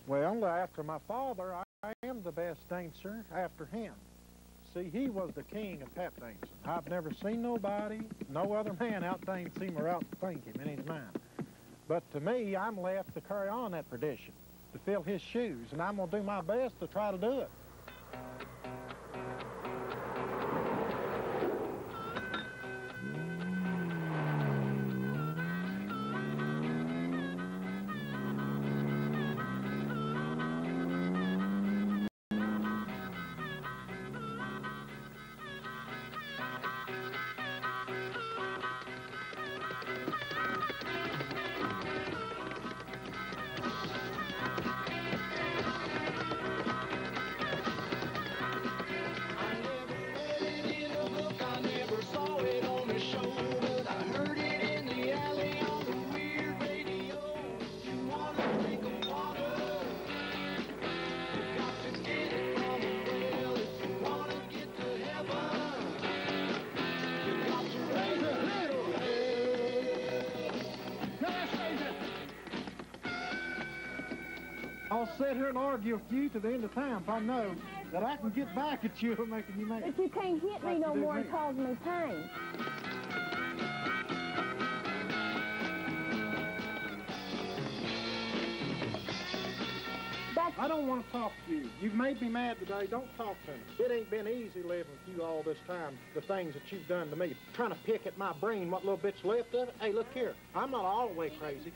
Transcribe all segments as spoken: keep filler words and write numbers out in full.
Well, after my father, I, I am the best dancer after him. See, he was the king of tap dancing. I've never seen nobody, no other man out-dance him or out-think him in his mind. But to me, I'm left to carry on that tradition, to fill his shoes, and I'm going to do my best to try to do it. I'll sit here and argue with you to the end of time if I know that I can get back at you for making you mad. But you can't hit me no more and cause me pain. That's... I don't want to talk to you. You've made me mad today. Don't talk to me. It ain't been easy living with you all this time, the things that you've done to me. Trying to pick at my brain what little bit's left of it. Hey, look here. I'm not all the way crazy.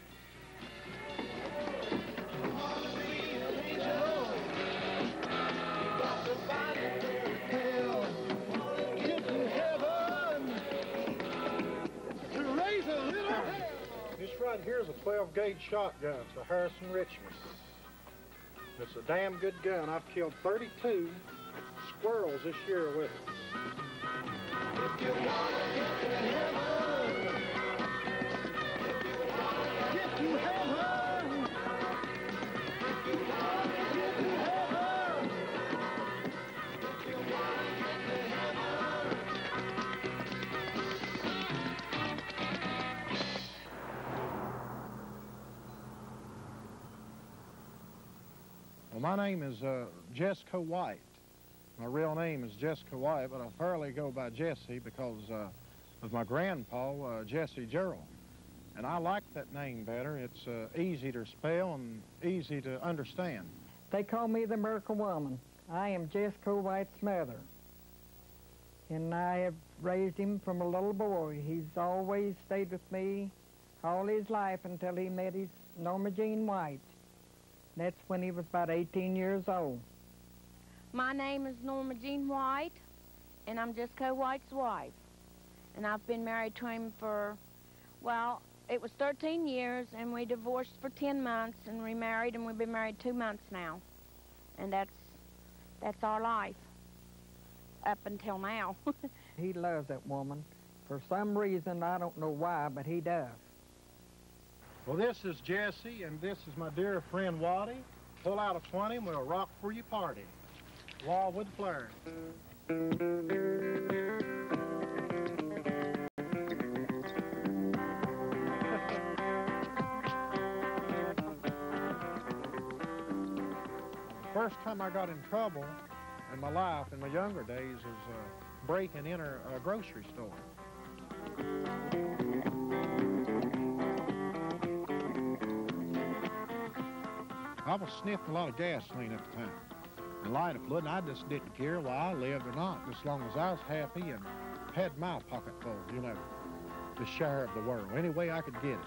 This right here is a twelve gauge shotgun. It's a Harrison Richmond. It's a damn good gun. I've killed thirty-two squirrels this year with it. If you want to get to heaven, get to heaven, if you want to get to heaven, if you want to get to heaven. Well, my name is uh, Jessica White. My real name is Jessica White, but I fairly go by Jesse because uh, of my grandpa, uh, Jesse Gerald. And I like that name better. It's uh, easy to spell and easy to understand. They call me the Miracle Woman. I am Jessica White's mother. And I have raised him from a little boy. He's always stayed with me all his life until he met his Norma Jean White. That's when he was about eighteen years old. My name is Norma Jean White, and I'm Jessica White's wife. And I've been married to him for, well, it was thirteen years, and we divorced for ten months and remarried, and we've been married two months now. And that's, that's our life, up until now. He loves that woman. For some reason, I don't know why, but he does. Well, this is Jesse, and this is my dear friend Waddy. Pull out a twenty, and we'll rock for your party. Law with flair. The first time I got in trouble in my life, in my younger days, was uh, breaking and enter a grocery store. I was sniffing a lot of gasoline at the time, and lighter fluid, and I just didn't care whether I lived or not, as long as I was happy and had my pocket full, you know, to share of the world, any way I could get it.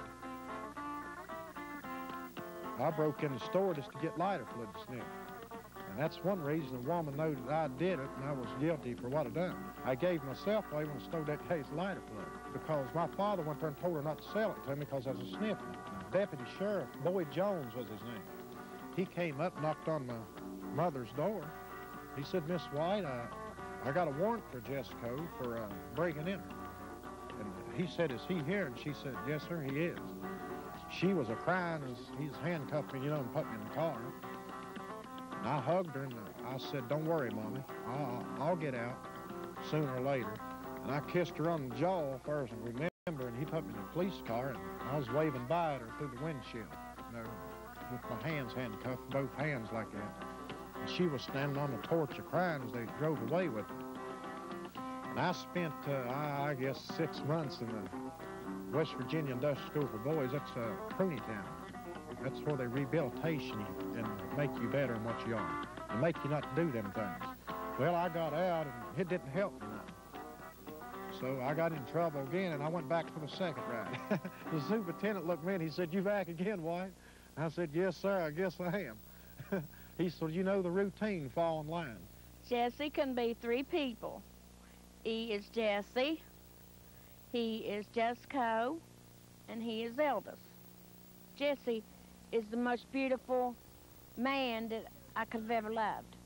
I broke in the store just to get lighter fluid to sniff. And that's one reason the woman knew that I did it, and I was guilty for what I done. I gave myself away when I stole that case of lighter fluid, because my father went there and told her not to sell it to me because I was sniffing it. Deputy Sheriff Boyd Jones was his name. He came up, knocked on my mother's door. He said, Miss White, uh, I got a warrant for Jessica for uh, breaking in. And he said, is he here? And she said, yes, sir, he is. She was a-crying as he's handcuffed me, you know, and put me in the car. And I hugged her, and I said, don't worry, Mommy. I'll, I'll get out sooner or later. And I kissed her on the jaw, as far as I remember, and he put me in a police car, and I was waving by at her through the windshield. You know, with my hands handcuffed, both hands like that. And she was standing on the porch crying as they drove away with her. And I spent, uh, I, I guess, six months in the West Virginia Industrial School for Boys. That's uh, Pruny Town. That's where they rehabilitation you and make you better than what you are, and make you not do them things. Well, I got out, and it didn't help me none. So I got in trouble again, and I went back for the second ride. The superintendent looked at me, and he said, "You back again, White?" I said, "Yes, sir, I guess I am." He said, "You know the routine, fall in line." Jesse can be three people. He is Jesse, he is Jessico, and he is Elvis. Jesse is the most beautiful man that I could have ever loved.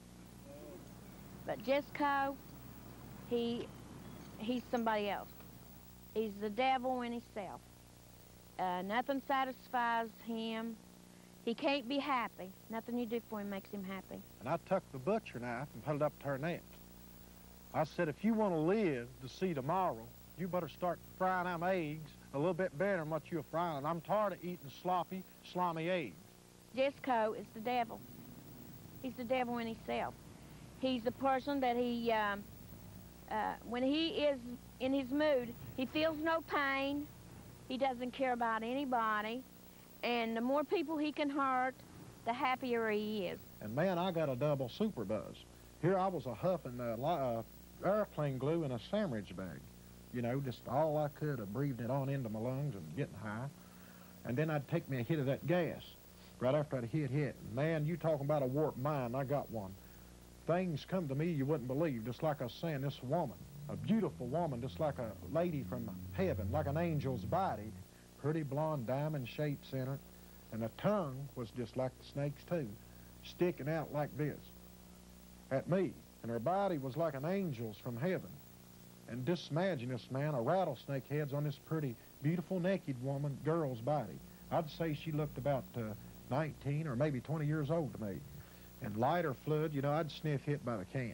But Jessico, he, he's somebody else. He's the devil in himself. Uh, nothing satisfies him. He can't be happy. Nothing you do for him makes him happy. And I took the butcher knife and put it up to her neck. I said, "If you want to live to see tomorrow, you better start frying them eggs a little bit better than what you're frying. And I'm tired of eating sloppy, slimy eggs." Jessico is the devil. He's the devil in himself. He's a person that he, um, uh, when he is in his mood, he feels no pain. He doesn't care about anybody. And the more people he can hurt, the happier he is. And man, I got a double super buzz. Here I was a huffing uh, uh, airplane glue in a sandwich bag. You know, just all I could of breathing it on into my lungs and getting high. And then I'd take me a hit of that gas right after I'd hit hit. Man, you talking about a warped mind, I got one. Things come to me you wouldn't believe, just like I was saying, this woman, a beautiful woman, just like a lady from heaven, like an angel's body, pretty blonde diamond-shaped center, and the tongue was just like the snake's too, sticking out like this at me, and her body was like an angel's from heaven. And just imagine this, man, a rattlesnake head's on this pretty, beautiful, naked woman, girl's body. I'd say she looked about uh, nineteen or maybe twenty years old to me. And lighter fluid, you know, I'd sniff hit by the cans.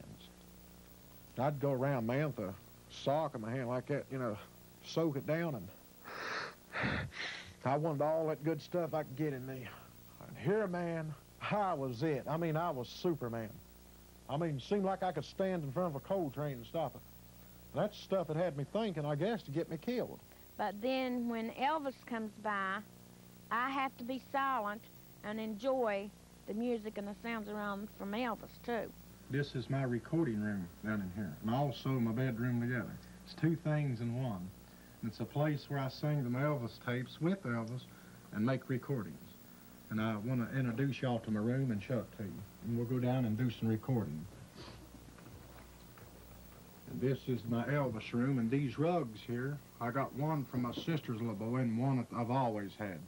I'd go around, man, with a sock in my hand like that, you know, soak it down, and I wanted all that good stuff I could get in me. And here, man, I was it. I mean, I was Superman. I mean, it seemed like I could stand in front of a coal train and stop it. That's stuff that had me thinking, I guess, to get me killed. But then when Elvis comes by, I have to be silent and enjoy the music and the sounds around from Elvis, too. This is my recording room down in here, and also my bedroom together. It's two things in one. And it's a place where I sing the Elvis tapes with Elvis and make recordings. And I want to introduce y'all to my room and show it to you. And we'll go down and do some recording. And this is my Elvis room, and these rugs here, I got one from my sister's little boy and one that I've always had.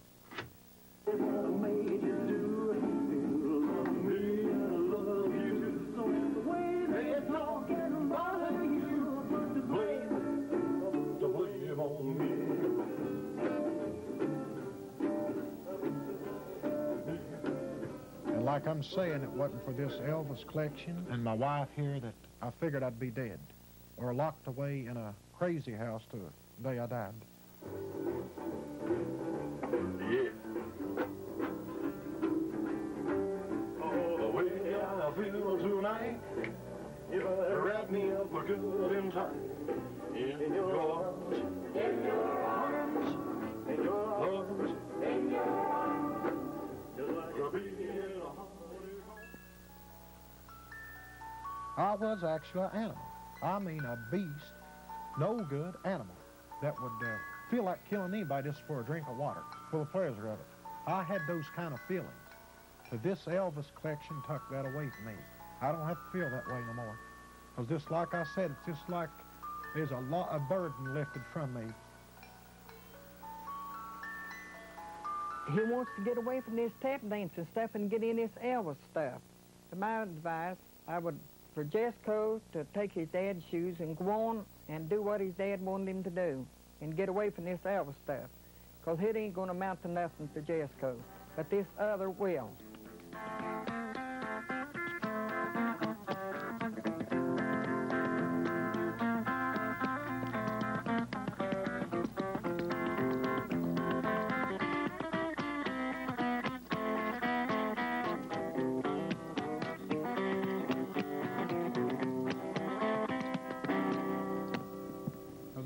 And like I'm saying, it wasn't for this Elvis collection and my wife here that I figured I'd be dead or locked away in a crazy house to the day I died. Yeah. Oh, the way I feel tonight, you better wrap me up for good and tight. In your arms, in your arms, in your arms, in your arms, just like a baby in a heart. I was actually an animal. I mean a beast, no good animal that would uh, feel like killing anybody just for a drink of water, for the pleasure of it. I had those kind of feelings. But this Elvis collection took that away from me. I don't have to feel that way no more. Because just like I said, it's just like there's a lot of burden lifted from me. He wants to get away from this tap dancing stuff and get in this Elvis stuff. To my advice, I would, for Jesco to take his dad's shoes and go on and do what his dad wanted him to do and get away from this Elvis stuff. Because it ain't going to amount to nothing for Jesco. But this other will.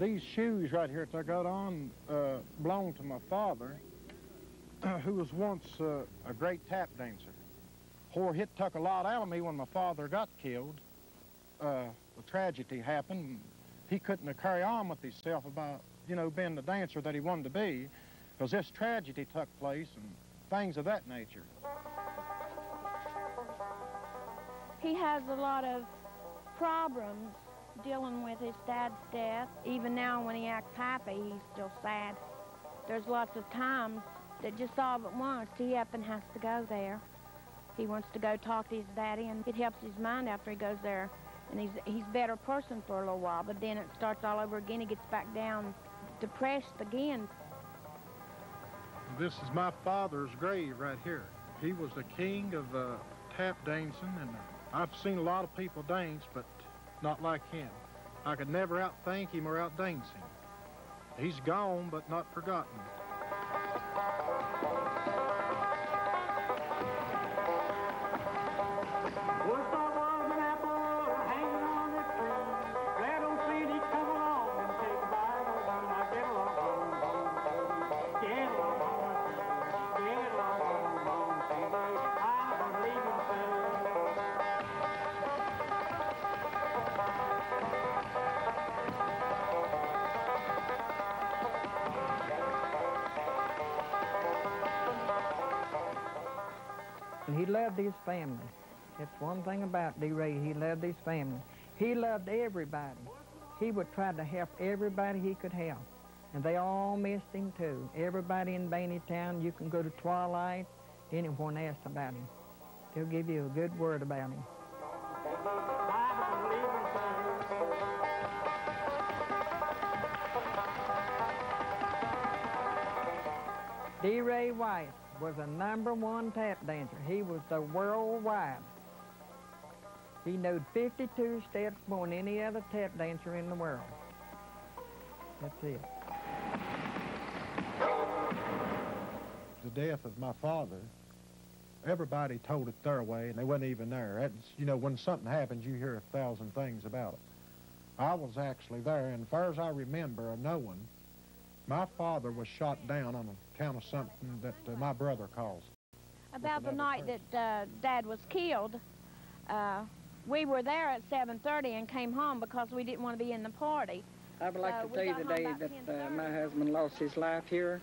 these shoes right here that I got on uh, belong to my father, who was once uh, a great tap dancer. Where it took a lot out of me when my father got killed. Uh, the tragedy happened. He couldn't carry on with himself about, you know, being the dancer that he wanted to be, because this tragedy took place and things of that nature. He has a lot of problems dealing with his dad's death. Even now when he acts happy, he's still sad. There's lots of times that just all at once he up and has to go there. He wants to go talk to his daddy, and it helps his mind after he goes there. And he's, he's a better person for a little while, but then it starts all over again. He gets back down, depressed again. This is my father's grave right here. He was the king of uh, tap dancing, and I've seen a lot of people dance, but not like him. I could never outthink him or outdance him. He's gone, but not forgotten. He loved his family. That's one thing about D. Ray. He loved his family. He loved everybody. He would try to help everybody he could help. And they all missed him, too. Everybody in Baineytown, you can go to Twilight, anyone ask about him. They'll give you a good word about him. D. Ray White was a number one tap dancer. He was the worldwide. He knowed fifty-two steps more than any other tap dancer in the world. That's it. The death of my father, everybody told it their way, and they wasn't even there. That's, you know, when something happens, you hear a thousand things about it. I was actually there, and as far as I remember of knowing, my father was shot down on account of something that uh, my brother caused. About the night person. that uh, Dad was killed, uh, we were there at seven thirty and came home because we didn't want to be in the party. I would like uh, to tell you today that uh, my husband lost his life here.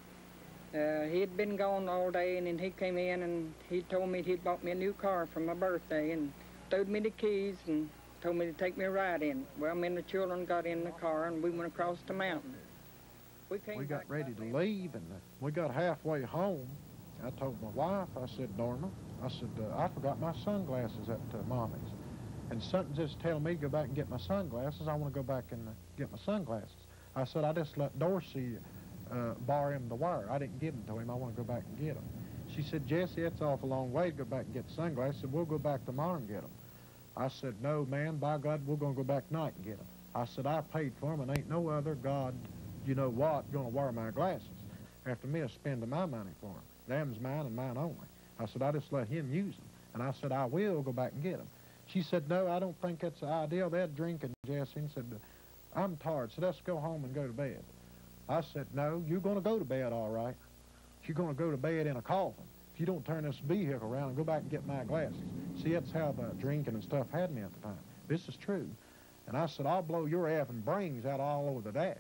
Uh, he had been gone all day, and then he came in and he told me he'd bought me a new car for my birthday and throwed me the keys and told me to take me a ride in. Well, me and the children got in the car and we went across the mountain. We, came we got ready to leave, and uh, we got halfway home. I told my wife, I said, Norma, I said, uh, I forgot my sunglasses at uh, Mommy's. And something just telling me to go back and get my sunglasses. I want to go back and uh, get my sunglasses. I said, I just let Dorsey uh, borrow him the wire. I didn't give them to him. I want to go back and get them. She said, Jesse, it's off a long way to go back and get sunglasses. I said, we'll go back tomorrow and get them. I said, no, man, by God, we're going to go back tonight and get them. I said, I paid for them, and ain't no other God, you know what, going to wear my glasses after me spending my money for them. Them's mine and mine only. I said, I just let him use them. And I said, I will go back and get them. She said, no, I don't think that's the idea. They're drinking, Jesse, and said, I'm tired, so let's go home and go to bed. I said, no, you're going to go to bed all right. You're going to go to bed in a coffin if you don't turn this vehicle around and go back and get my glasses. See, that's how the drinking and stuff had me at the time. This is true. And I said, I'll blow your effing brains out all over the dash.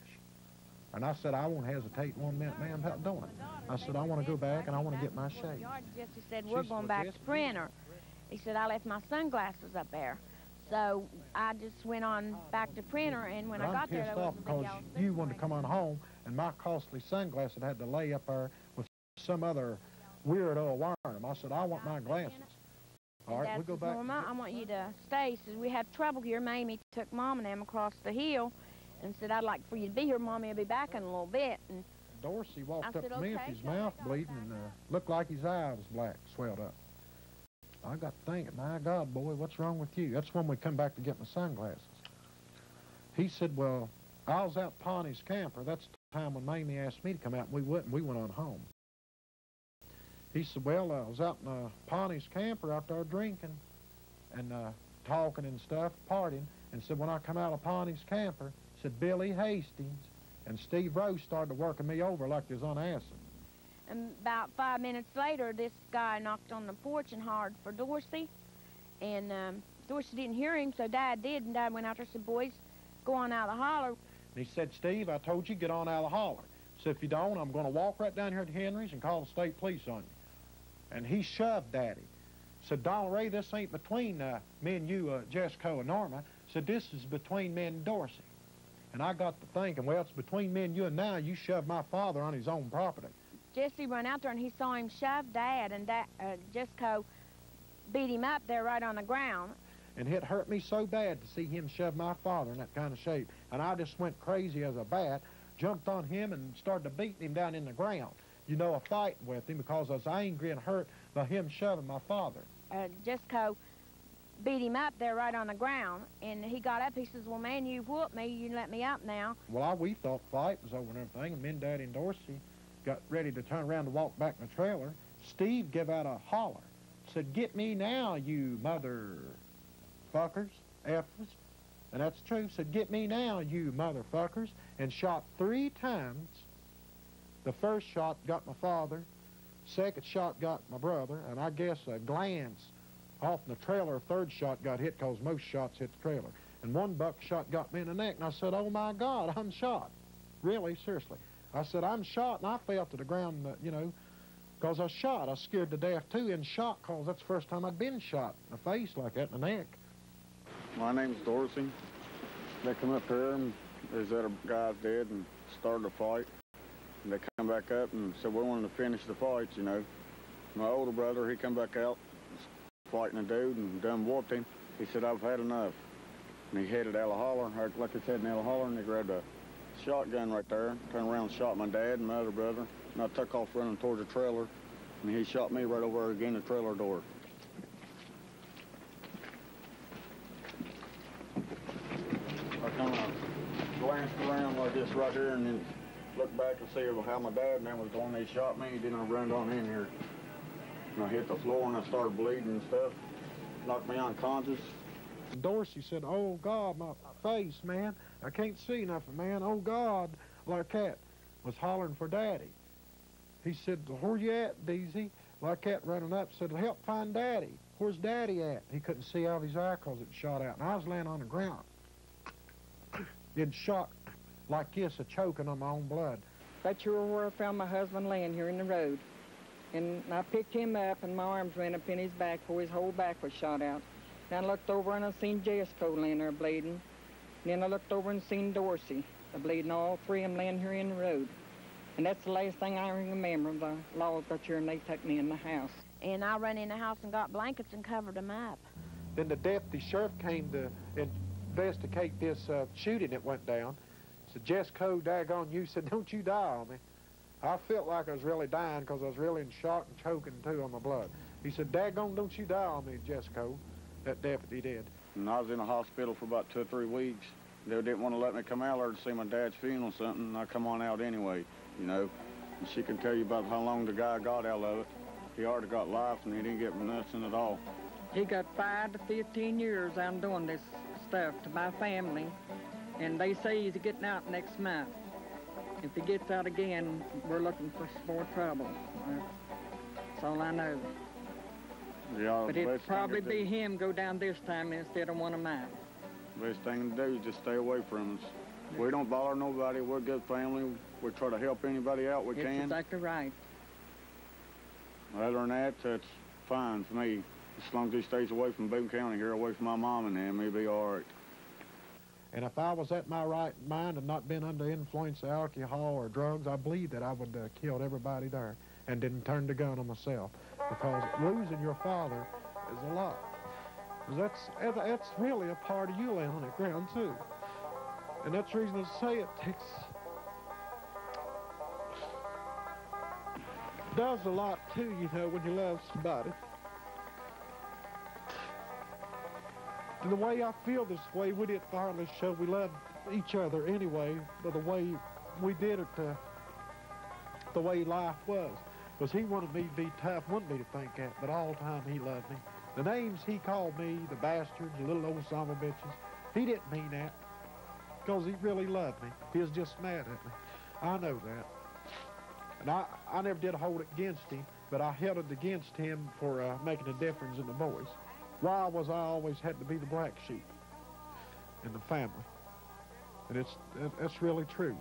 And I said, I won't hesitate one minute, ma'am, about doing it. I said, I want to go back and I want to get my shades. Jesse said, we're going back to Printer. He said, I left my sunglasses up there. So I just went on back to Printer, and when I got there, there was a big yellow because you wanted to come on home, and my costly sunglasses had to lay up there with some other weirdo wearing them. I said, I want my glasses. All right, we'll go back. Norma, I want you to stay. He says, we had trouble here. Mamie took Mom and them across the hill and said, I'd like for you to be here. Mommy will be back in a little bit. And Dorsey walked I up said, to me okay, with his so mouth I got bleeding and uh, looked like his eye was black, swelled up. I got to thinking, my God, boy, what's wrong with you? That's when we come back to get my sunglasses. He said, well, I was out Pawnee's camper. That's the time when Mamie asked me to come out, and we wouldn't. We went on home. He said, well, I was out in uh, Pawnee's camper out there drinking and uh, talking and stuff, partying, and said, when I come out of Pawnee's camper, said Billy Hastings, and Steve Rose started working me over like they was on acid. And about five minutes later, this guy knocked on the porch and hollered for Dorsey. And um, Dorsey didn't hear him, so Dad did, and Dad went out there and said, boys, go on out of the holler. And he said, Steve, I told you, get on out of the holler. So if you don't, I'm going to walk right down here to Henry's and call the state police on you. And he shoved Daddy. Said, Donald Ray, this ain't between uh, me and you, uh, Jessica and Norma. Said, this is between me and Dorsey. And I got to thinking, well, it's between me and you, and now you shoved my father on his own property. Jesse ran out there, and he saw him shove Dad, and Dad, uh, Jessica beat him up there right on the ground. And it hurt me so bad to see him shove my father in that kind of shape. And I just went crazy as a bat, jumped on him and started beating him down in the ground. You know, a fight with him because I was angry and hurt by him shoving my father. Uh, Jessica beat him up there right on the ground, and he got up. He says, well, man, you whooped me. You let me up now. Well, I, we thought fight was over and everything, and me and Daddy and Dorsey got ready to turn around to walk back in the trailer. Steve gave out a holler. Said, get me now, you motherfuckers, effers. And that's true. Said, get me now, you motherfuckers. And shot three times. The first shot got my father. Second shot got my brother. And I guess a glance off in the trailer, third shot got hit because most shots hit the trailer. And one buckshot got me in the neck. And I said, oh, my God, I'm shot. Really, seriously. I said, I'm shot. And I fell to the ground, uh, you know, because I was shot. I was scared to death, too, in shock, because that's the first time I'd been shot in the face like that, in the neck. My name's Dorsey. They come up here, and there's other guys dead, and started a fight. And they come back up and said, we wanted to finish the fight, you know. My older brother, he come back out, fighting a dude, and done whooped him. He said, I've had enough. And he headed out of the holler, or like I said, in the holler, and he grabbed a shotgun right there, turned around and shot my dad and my other brother. And I took off running towards the trailer, and he shot me right over again the trailer door. I kind of glanced around like this right here, and then looked back to see how my dad and them was going. They shot me, then I ran on in here. And I hit the floor, and I started bleeding and stuff. Knocked me unconscious. Dorsey said, oh, God, my face, man. I can't see nothing, man. Oh, God. Like that was hollering for Daddy. He said, where you at, Deezy? Like that running up, said, help find Daddy. Where's Daddy at? He couldn't see out of his eye because it shot out. And I was laying on the ground. It shot like this, a choking on my own blood. That's sure where I found my husband laying here in the road. And I picked him up, and my arms ran up in his back before his whole back was shot out. And I looked over, and I seen Jessica laying there bleeding. And then I looked over and seen Dorsey bleeding, all three of them laying here in the road. And that's the last thing I remember. The law got here, and they took me in the house. And I ran in the house and got blankets and covered them up. Then the deputy sheriff came to investigate this uh, shooting that went down. Said, Jessica, daggone you, said, don't you die on me. I felt like I was really dying because I was really in shock and choking, too, on my blood. He said, daggone, don't you die on me, Jessica. That deputy did. And I was in the hospital for about two or three weeks. They didn't want to let me come out there to see my dad's funeral or something, and I come on out anyway, you know. And she can tell you about how long the guy got out of it. He already got life, and he didn't get nothing at all. He got five to fifteen years out doing this stuff to my family, and they say he's getting out next month. If he gets out again, we're looking for more trouble. That's all I know. Yeah, but it'd probably be him go down this time instead of one of mine. Best thing to do is just stay away from us. Yeah. We don't bother nobody. We're a good family. We try to help anybody out we it's can. That's exactly right. Other than that, that's fine for me. As long as he stays away from Boone County here, away from my mom and them, he'll be all right. And if I was at my right mind and not been under influence of alcohol or drugs, I believe that I would have uh, killed everybody there and didn't turn the gun on myself. Because losing your father is a lot. That's, that's really a part of you laying on the ground, too. And that's the reason I say it takes... does a lot, too, you know, when you love somebody. And the way I feel this way, we didn't hardly show we loved each other anyway, but the way we did it, uh, the way life was. Because he wanted me to be tough, wanted me to think that, but all the time he loved me. The names he called me, the bastards, the little old son of bitches, he didn't mean that. because he really loved me. He was just mad at me. I know that. And I, I never did hold it against him, but I held it against him for uh, making a difference in the boys. Why was I always had to be the black sheep in the family? And it's, it's really true.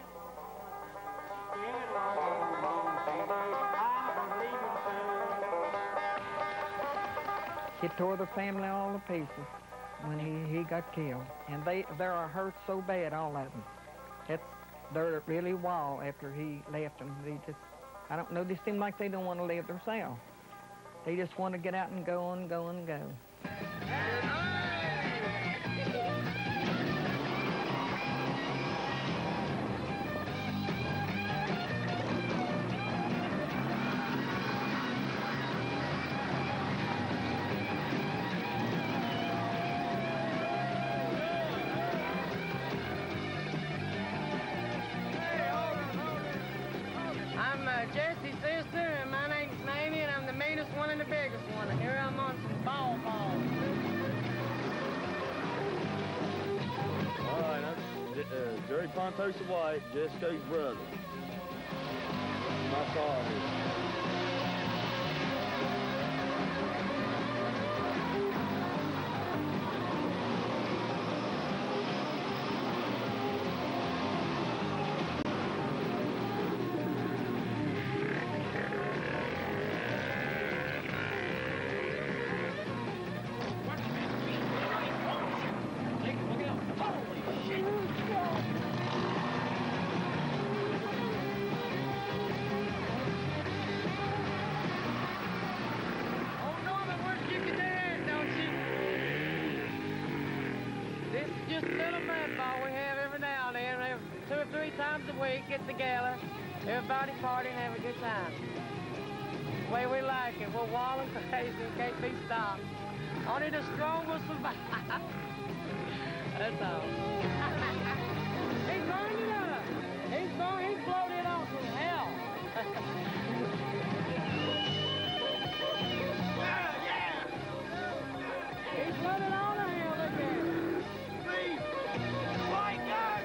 He tore the family all to pieces when he, he got killed. And they, they are hurt so bad, all of them. That's, they're really wild after he left them. They just, I don't know, they seem like they don't want to live themselves. They just want to get out and go and go and go. Jesse's sister, and my name's Mamie, and I'm the meanest one and the biggest one. And here I'm on some ball balls. All right, that's uh, Jerry Pontosa White, Jessica's brother. My father. Get together, everybody party and have a good time. The way we like it. We're wild and crazy, can't be stopped. Only the strong will survive. That's all. He's burned it up. He's burned, he's blowed it off from hell. Yeah, yeah. He's blowed it all to hell, look at him. Please. My God.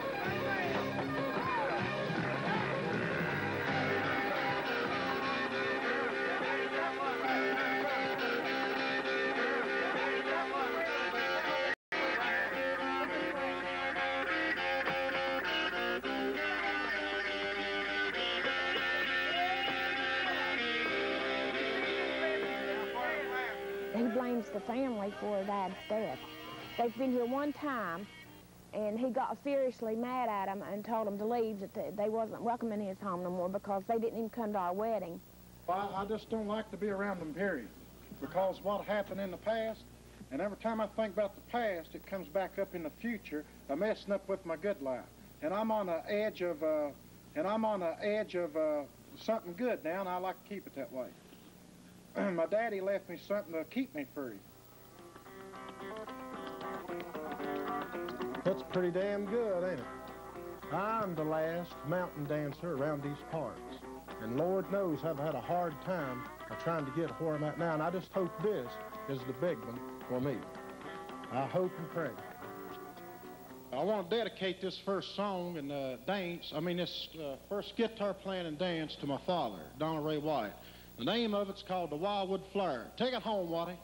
He blames the family for Dad's death. They've been here one time, and he got furiously mad at them and told them to leave, that they wasn't welcome in his home no more because they didn't even come to our wedding. Well, I just don't like to be around them, period, because what happened in the past, and every time I think about the past, it comes back up in the future, I'm messing up with my good life. And I'm on the edge of, uh, and I'm on the edge of uh, something good now, and I like to keep it that way. My daddy left me something to keep me free. That's pretty damn good, ain't it? I'm the last mountain dancer around these parts. And Lord knows I've had a hard time of trying to get where I'm at now, and I just hope this is the big one for me. I hope and pray. I want to dedicate this first song and uh, dance, I mean this uh, first guitar playing and dance to my father, Donald Ray White. The name of it's called the Wildwood Flare. Take it home, Waddy.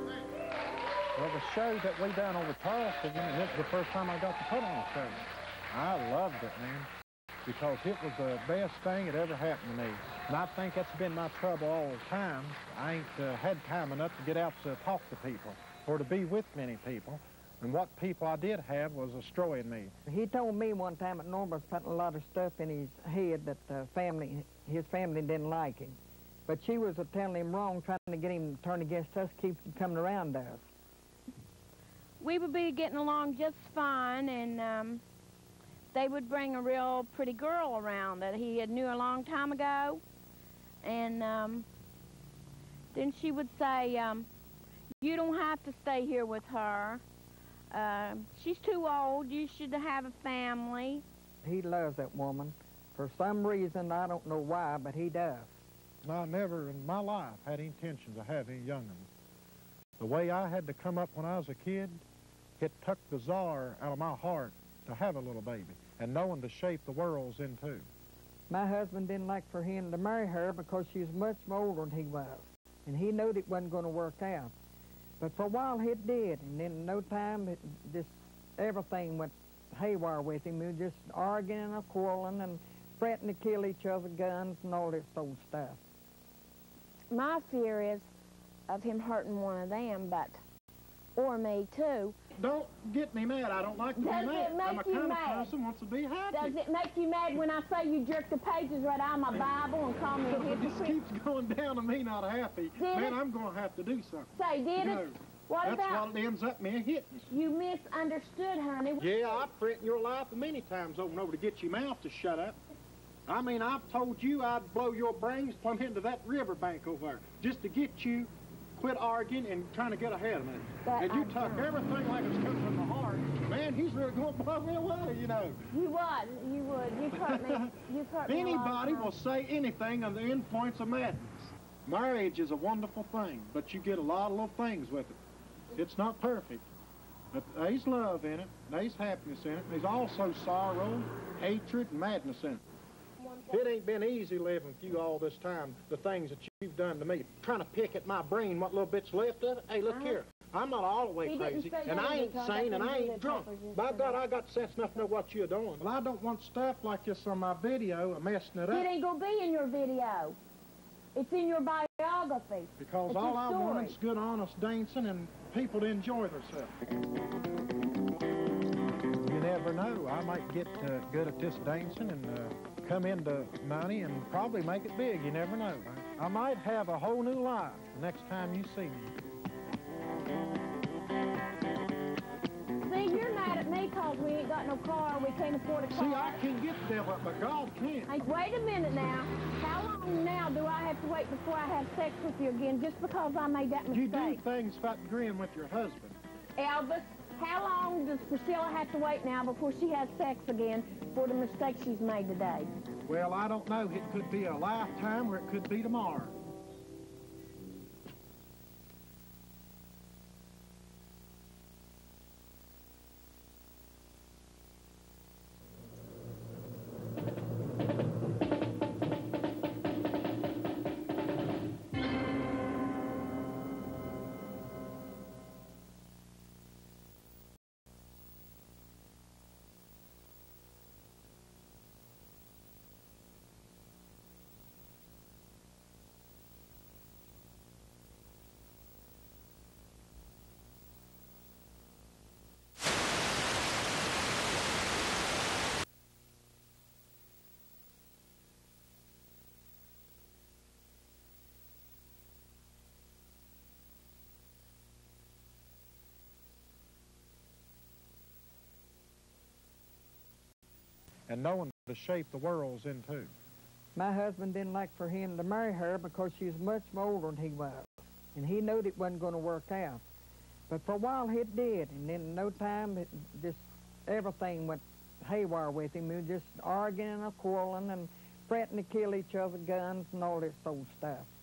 Shows that we done over Charleston, and this is the first time I got to put on a show. I loved it, man, because it was the best thing that ever happened to me. And I think that's been my trouble all the time. I ain't uh, had time enough to get out to talk to people or to be with many people. And what people I did have was destroying me. He told me one time that Norm was putting a lot of stuff in his head that uh, family, his family didn't like him. But she was uh, telling him wrong, trying to get him to turn against us, keep him coming around us. We would be getting along just fine, and um, they would bring a real pretty girl around that he had knew a long time ago. And um, then she would say, um, you don't have to stay here with her. Uh, she's too old. You should have a family. He loves that woman. For some reason, I don't know why, but he does. I never in my life had intentions of having a young'un. The way I had to come up when I was a kid, it took the czar out of my heart to have a little baby and knowing to shape the worlds in two. My husband didn't like for him to marry her because she was much more older than he was, and he knew it wasn't going to work out. But for a while it did, and then in no time, it just everything went haywire with him. We were just arguing and quarreling and threatening to kill each other, guns and all this old stuff. My fear is of him hurting one of them, but, or me too. Don't get me mad. I don't like to be Does mad. it make I'm a you kind mad? of person who wants to be happy. Does it make you mad when I say you jerk the pages right out of my Bible and call me a It just hypocrite? keeps going down to me not happy. Did Man, it? I'm going to have to do something. Say, did You it? know, What That's about, what it ends up me hitting. you misunderstood, honey. Yeah, I've threatened your life many times over and over to get your mouth to shut up. I mean, I've told you I'd blow your brains plumb into that riverbank over there just to get you quit arguing and trying to get ahead of me. But and you I talk don't. everything like it's coming from the heart. Man, he's really going to blow me away, you know. You would, you would. You've hurt me. You've hurt me a lot of Anybody times. will say anything under the influence of madness. Marriage is a wonderful thing, but you get a lot of little things with it. It's not perfect, but there's love in it, there's happiness in it, there's also sorrow, hatred, and madness in it. It ain't been easy living with you all this time, the things that you've done to me, trying to pick at my brain what little bit's left of it. Hey, look Uh-huh. here, I'm not all the way He didn't crazy, say and that I ain't because sane, I and I couldn't do ain't the drunk. peppers By yesterday. God, I got sense enough to know what you're doing. Well, I don't want stuff like this on my video and messing it It up, ain't gonna be in your video. It's in your biography. because It's all your I story. want is good, honest dancing and people to enjoy themselves. You never know. I might get uh, good at this dancing and uh, come into money and probably make it big. You never know. I might have a whole new life the next time you see me. See, you're mad at me because we ain't got no car. We can't afford a car. See, I can get the devil, but God can't. Hey, wait a minute now. How long now do I have to wait before I have sex with you again just because I made that You mistake? do things about agreeing with your husband. Elvis, how long does Priscilla have to wait now before she has sex again for the mistake she's made today? Well, I don't know. It could be a lifetime or it could be tomorrow. And knowing to shape the worlds in two. My husband didn't like for him to marry her because she was much more older than he was, and he knew it wasn't going to work out. But for a while it did, and then in no time, it just everything went haywire with him. We were just arguing and quarreling and threatening to kill each other, guns and all this old stuff.